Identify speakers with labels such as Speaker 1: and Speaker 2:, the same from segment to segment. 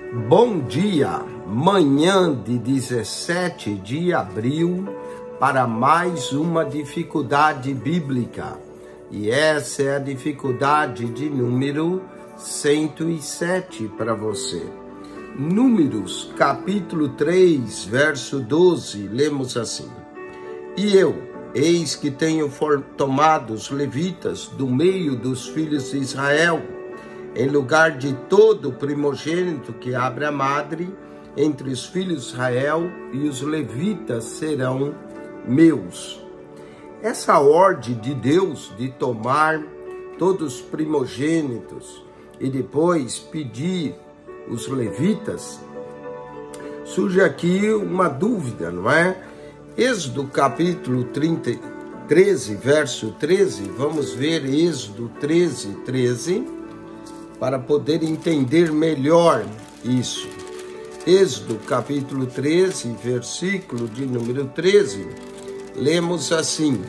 Speaker 1: Bom dia, manhã de 17 de abril, para mais uma dificuldade bíblica. E essa é a dificuldade de número 107 para você. Números, capítulo 3, verso 12, lemos assim: E eu, eis que tenho tomado os levitas do meio dos filhos de Israel, em lugar de todo primogênito que abre a madre, entre os filhos de Israel, e os levitas serão meus. Essa ordem de Deus de tomar todos os primogênitos e depois pedir os levitas, surge aqui uma dúvida, não é? Êxodo capítulo 13, verso 13, vamos ver Êxodo 13, 13, para poder entender melhor isso. Êxodo capítulo 13, versículo de número 13, lemos assim: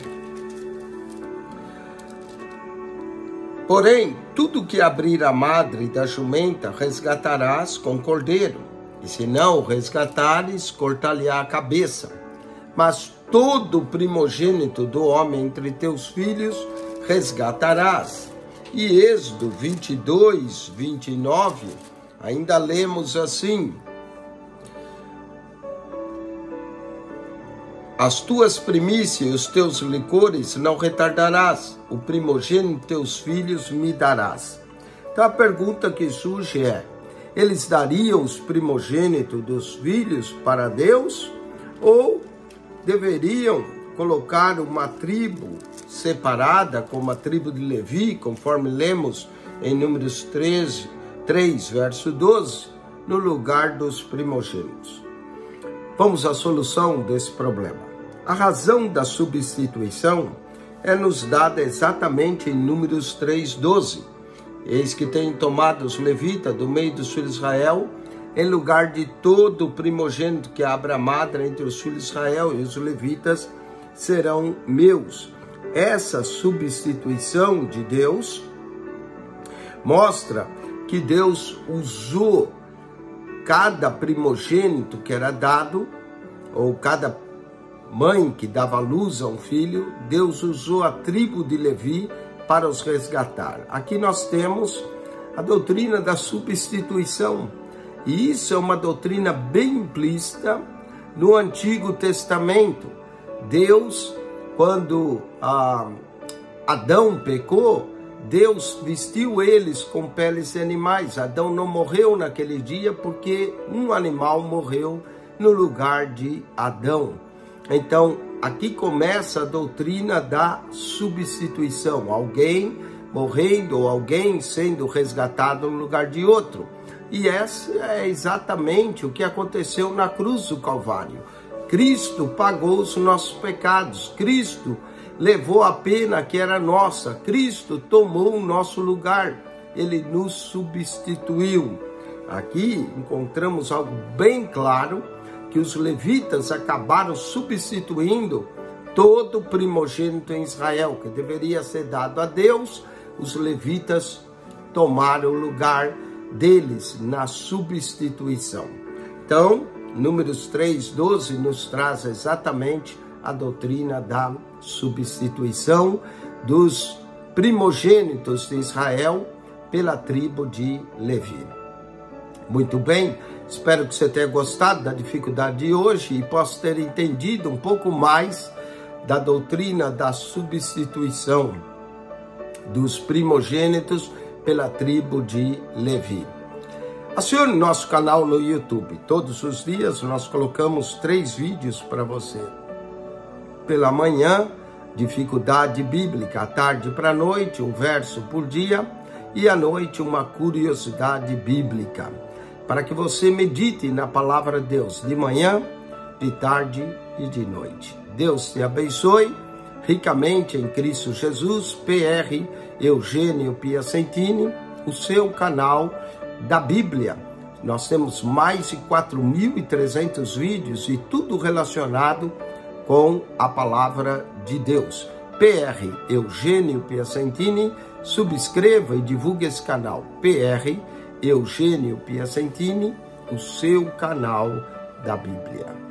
Speaker 1: Porém, tudo que abrir a madre da jumenta resgatarás com cordeiro, e se não o resgatares, cortar-lhe-á a cabeça. Mas todo primogênito do homem entre teus filhos resgatarás. E Êxodo 22, 29, ainda lemos assim: As tuas primícias e os teus licores não retardarás, o primogênito de teus filhos me darás. Então a pergunta que surge é: eles dariam os primogênitos dos filhos para Deus? Ou deveriam colocar uma tribo separada, como a tribo de Levi, conforme lemos em Números 3, verso 12, no lugar dos primogênitos? Vamos à solução desse problema. A razão da substituição é nos dada exatamente em Números 3:12. Eis que tenho tomado os levitas do meio dos filhos de Israel, em lugar de todo o primogênito que abra a madre entre os filhos de Israel, e os levitas serão meus. Essa substituição de Deus mostra que Deus usou cada primogênito que era dado, ou cada mãe que dava luz a um filho, Deus usou a tribo de Levi para os resgatar. Aqui nós temos a doutrina da substituição. E isso é uma doutrina bem implícita no Antigo Testamento. Deus, quando Adão pecou, Deus vestiu eles com peles de animais. Adão não morreu naquele dia porque um animal morreu no lugar de Adão. Então, aqui começa a doutrina da substituição. Alguém morrendo ou alguém sendo resgatado no lugar de outro. E essa é exatamente o que aconteceu na cruz do Calvário. Cristo pagou os nossos pecados. Cristo levou a pena que era nossa. Cristo tomou o nosso lugar. Ele nos substituiu. Aqui encontramos algo bem claro, que os levitas acabaram substituindo todo o primogênito em Israel, que deveria ser dado a Deus. Os levitas tomaram o lugar deles na substituição. Então, Números 3:12 nos traz exatamente a doutrina da substituição dos primogênitos de Israel pela tribo de Levi. Muito bem, espero que você tenha gostado da dificuldade de hoje e possa ter entendido um pouco mais da doutrina da substituição dos primogênitos pela tribo de Levi. Acione nosso canal no YouTube. Todos os dias nós colocamos 3 vídeos para você. Pela manhã, dificuldade bíblica. À tarde para a noite, um verso por dia. E à noite, uma curiosidade bíblica. Para que você medite na palavra de Deus de manhã, de tarde e de noite. Deus te abençoe ricamente em Cristo Jesus. PR Eugênio Piacentini, o seu canal da Bíblia. Nós temos mais de 4.300 vídeos e tudo relacionado com a palavra de Deus. PR Eugênio Piacentini, subscreva e divulgue esse canal. PR Eugênio Piacentini, o seu canal da Bíblia.